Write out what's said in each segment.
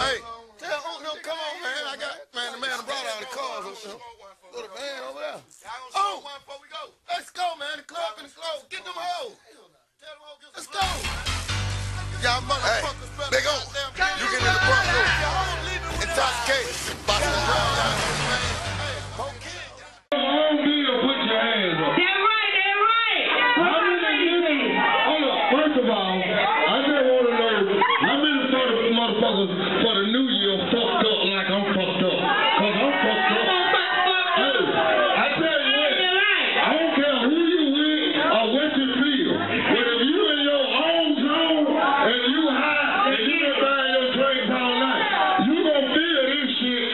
Hey, tell Unc them, come on, man. I got, man, the man brought all the cars over there. Go to the van over there. Oh, let's go, man. The club in the close. Get them hoes. Let's go. Y'all motherfuckers better. Big O, you get in the front door. Intoxicated. Boston Brown, y'all know the man. For the new year, fucked up like I'm fucked up. Cause I'm fucked up. Hey, I tell you what, I don't care who you with or what you feel. But if you in your own zone and you high and you been buying your drinks all night, you gonna feel this shit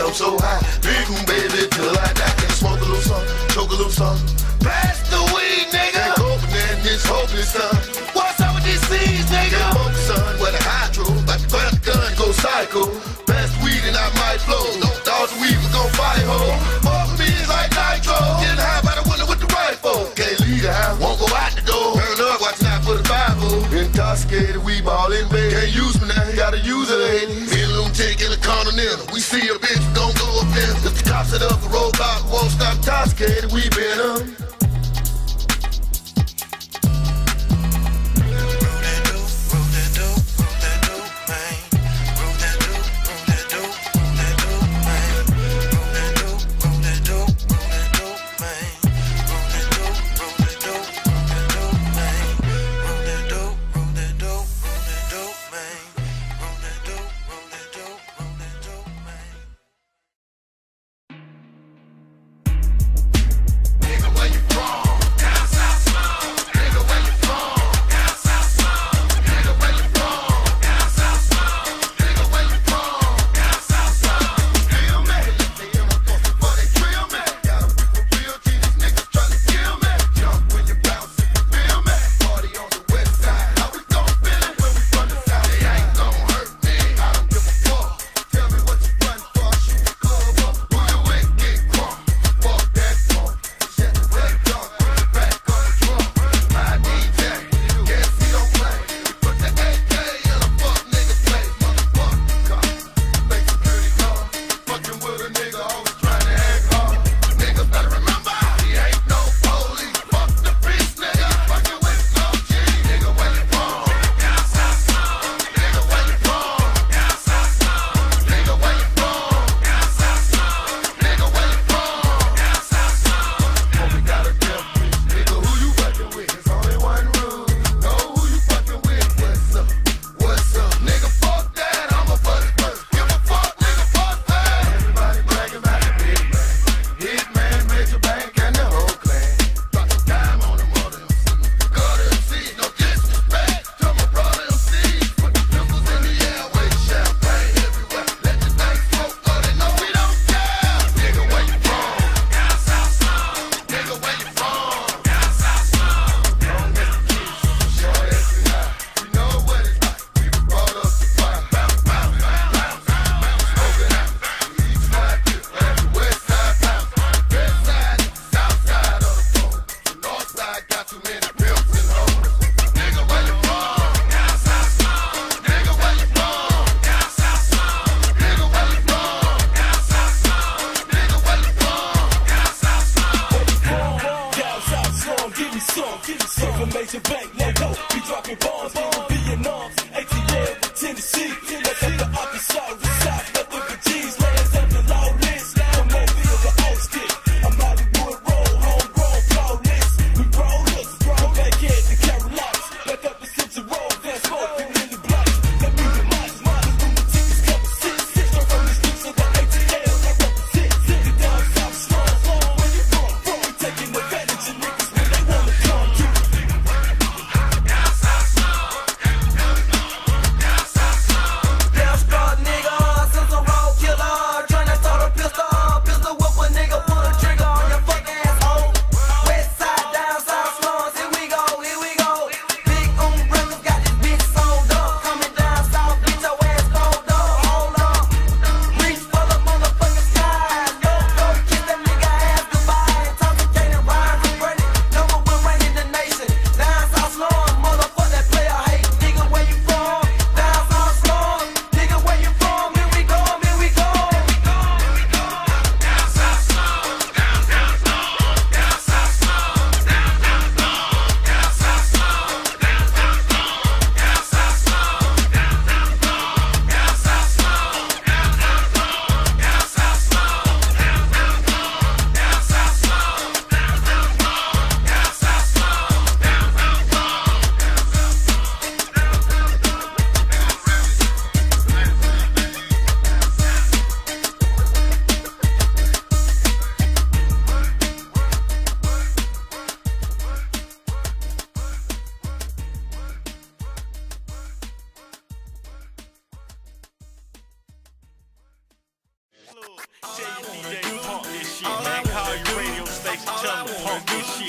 I'm so high. Big room, baby, till I die. Can I smoke a little something, choke a little something? Pass the weed, nigga. Ain't hoping that this hopeless, son. What's up with these seeds, nigga? Focus, son, with a hydro. About to grab the gun, go psycho. Pass the weed and I might blow. Don't dodge the weed, we gon' fight, ho. More for me is like nitro. Getting high by the window with the rifle. Can't leave the house, won't go out the door. Turn up, watching out for the Bible. Intoxicated, we ball in bed. Can't use me now, gotta use it, ladies. Me and lunatic in the Continental. We see a bitch, don't go up there. If the cops set up a roadblock, won't stop intoxicated, we been up.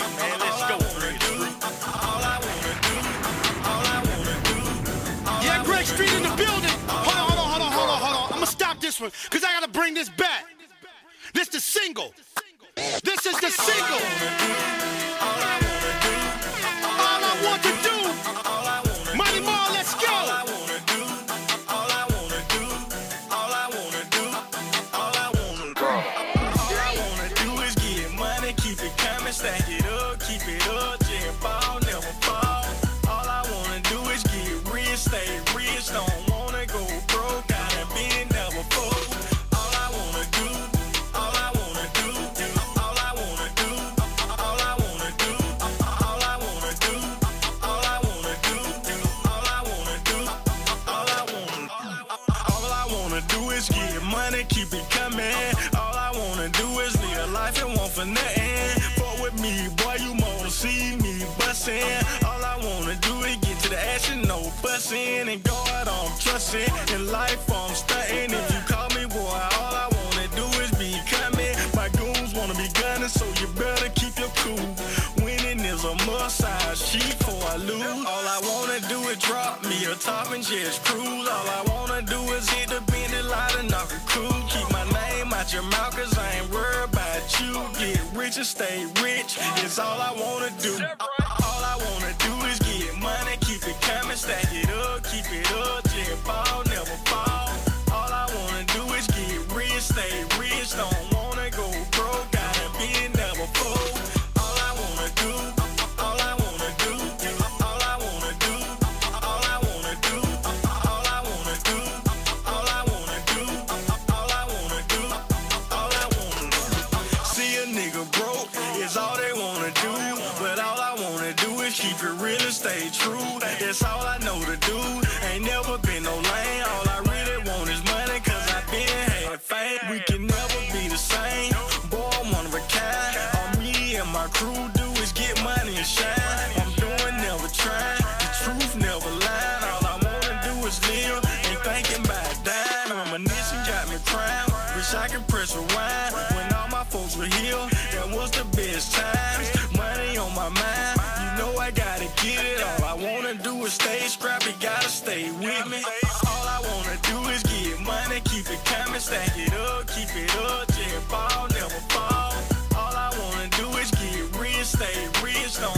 man. Let's go. Yeah, Greg Street in the building. Hold on. I'm gonna stop this one, because I gotta bring this back. This the single. This is the single. All I want to do. Money Marl, let's go. Stack it up, keep it up, jam ball, never fall. All I wanna do is get rich, stay rich, don't wanna go broke, gotta be never fold. All I wanna do, all I wanna do, all I wanna do, all I wanna do, all I wanna do, all I wanna do, all I wanna do, all I wanna do is get money, keep it coming. All I wanna do is live a life and want for nothing. Me, boy, you wanna see me bustin'. All I wanna do is get to the action, no bussin'. And God, I'm trustin'. In life, I'm stuntin'. If you call me, boy, all I wanna do is be coming. My goons wanna be gunning, so you better keep your cool. Winning is a must, I cheat before I lose. All I wanna do is drop me a top and just cruise. All I wanna do is hit the Bentley light and knock a cool. Keep my name out your mouth, cause I ain't worried about you. Get rich and stay rich, it's all I wanna do. All I wanna do is get money, keep it coming, stack it up, keep it up, jet ball, never fall. All I wanna do is get rich, stay rich, don't wanna go broke, gotta be never fold. All I wanna do, all I wanna do, all I wanna do, all I wanna do, all I wanna do, all I wanna do, all I wanna do, all I wanna do. See a nigga broke is all they wanna do, but all I wanna do is keep it real and stay true. That's all I know to do. Ain't never been no lane. All I really want is money, cause I been had fame. We can never be the same. Boy, I'm one of a kind. All me and my crew do is get money and shine. I'm doing, never trying. The truth never lying. All I wanna do is live. Ain't thinking about dying. Reminiscing got me crying. Wish I could press rewind. When all my folks were here, that was the best times. Money on my mind, you know I gotta get it. All I wanna do is stay scrappy, gotta stay with me. All I wanna do is get money, keep it coming, stack it up, keep it up, jet ball, never fall. All I wanna do is get rich, stay rich, don't